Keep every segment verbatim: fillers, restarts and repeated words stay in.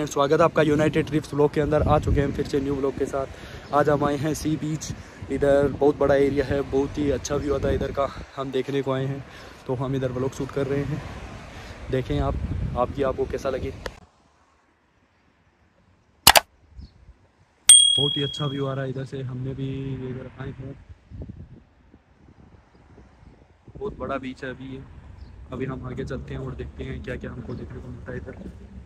स्वागत है आपका यूनाइटेड ट्रिप्स व्लॉग के अंदर। आ चुके हैं फिर से न्यू व्लॉग के साथ। आज हम आए हैं सी बीच। इधर बहुत बड़ा एरिया है, बहुत ही अच्छा व्यू आता है इधर का, हम देखने को आए हैं। तो हम इधर व्लॉग शूट कर रहे हैं, देखें आप आपकी आपको कैसा लगे। बहुत ही अच्छा व्यू आ रहा है इधर से। हमने भी इधर आए हैं, बहुत बड़ा बीच है अभी ये। अभी हम आगे चलते हैं और देखते हैं क्या क्या हमको देखने को मिलता है इधर।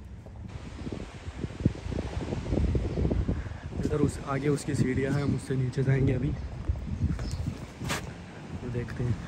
इधर उस आगे उसकी सीढ़ियाँ हैं, हम उससे नीचे जाएंगे अभी, तो देखते हैं।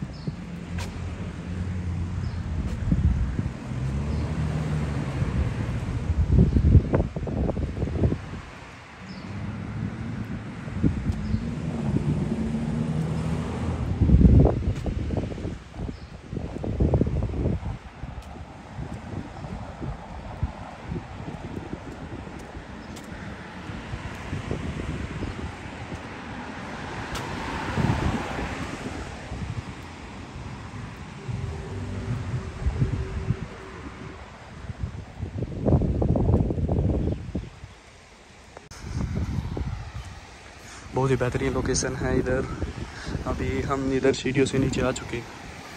बहुत ही बेहतरीन लोकेशन है इधर। अभी हम इधर सीढ़ियों से नीचे आ चुके हैं।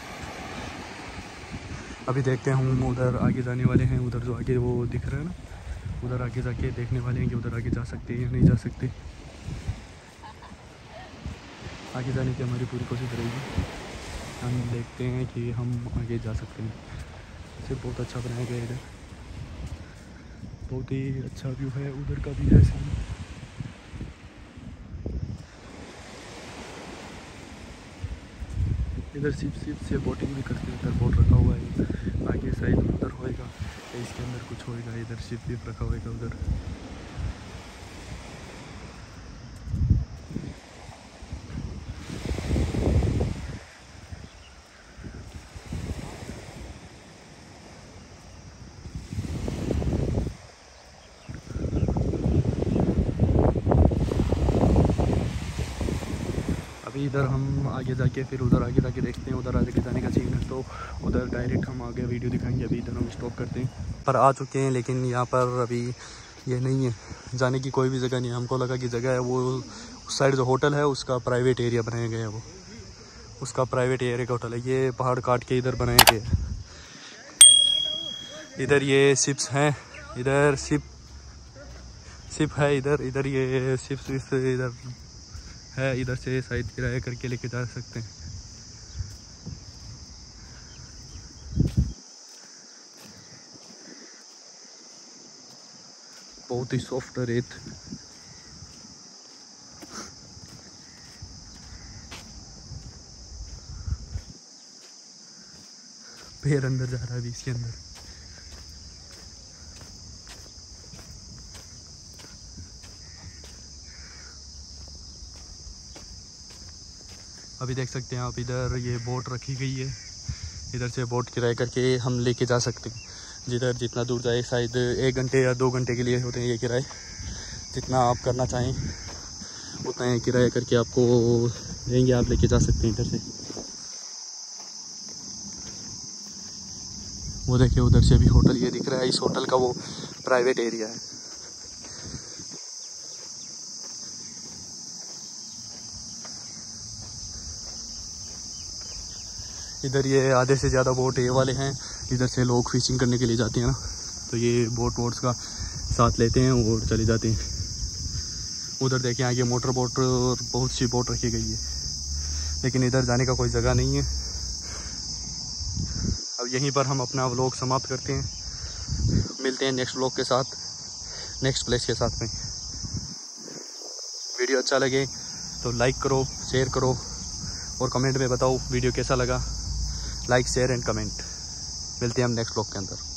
अभी देखते हैं, हम उधर आगे जाने वाले हैं। उधर जो आगे वो दिख रहा है ना, उधर आगे जाके देखने वाले हैं कि उधर आगे जा सकते हैं या नहीं जा सकते। आगे जाने की हमारी पूरी कोशिश रहेगी। हम देखते हैं कि हम आगे जा सकते हैं। सिर्फ बहुत अच्छा बनाया गया इधर, बहुत ही अच्छा व्यू है। उधर का भी ऐसे ही। इधर सिप सिप से बोटिंग भी करते हैं। इधर बोट रखा हुआ है, आगे साइड उधर होएगा, इसके अंदर कुछ होएगा। इधर सिप भी रखा होएगा उधर। इधर हम आगे जाके फिर उधर आगे जाके देखते हैं। उधर आगे जाने का सीन है, तो उधर डायरेक्ट हम आगे वीडियो दिखाएंगे। अभी इधर हम स्टॉप करते हैं। पर आ चुके हैं, लेकिन यहाँ पर अभी ये नहीं है, जाने की कोई भी जगह नहीं है। हमको लगा कि जगह है वो उस साइड जो होटल है उसका प्राइवेट एरिया बनाया गया है, वो उसका प्राइवेट एरिया का होटल है। ये पहाड़ काट के इधर बनाया गया है। इधर ये शिप्स हैं, इधर शिप शिप है इधर। इधर ये शिप्स इधर है, इधर से शायद किराया करके लेके जा सकते हैं। बहुत ही सॉफ्ट रेत। पैर अंदर जा रहा है अभी इसके अंदर। अभी देख सकते हैं आप, इधर ये बोट रखी गई है। इधर से बोट किराए करके हम लेके जा सकते हैं जिधर जितना दूर जाए। शायद एक घंटे या दो घंटे के लिए होते हैं ये किराए। जितना आप करना चाहें उतना ही किराया करके आपको देंगे, आप लेके जा सकते हैं इधर से। वो देखिए उधर से अभी होटल ये दिख रहा है, इस होटल का वो प्राइवेट एरिया है। इधर ये आधे से ज़्यादा बोट ये वाले हैं। इधर से लोग फिशिंग करने के लिए जाते हैं ना, तो ये बोट वोट्स का साथ लेते हैं और चले जाते हैं। उधर देखें आगे मोटर बोट और बहुत सी बोट रखी गई है, लेकिन इधर जाने का कोई जगह नहीं है। अब यहीं पर हम अपना व्लॉग समाप्त करते हैं। मिलते हैं नेक्स्ट व्लॉग के साथ, नेक्स्ट प्लेस के साथ में। वीडियो अच्छा लगे तो लाइक करो, शेयर करो और कमेंट में बताओ वीडियो कैसा लगा। Like share and comment. मिलते हैं हम नेक्स्ट व्लॉग के अंदर।